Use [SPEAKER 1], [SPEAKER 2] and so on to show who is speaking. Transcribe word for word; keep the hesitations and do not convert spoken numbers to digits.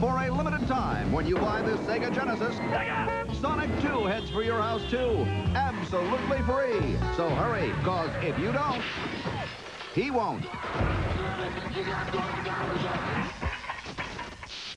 [SPEAKER 1] For a limited time, when you buy this Sega Genesis, Sega! Sonic two heads for your house, too. Absolutely free. So hurry, because if you don't, he won't.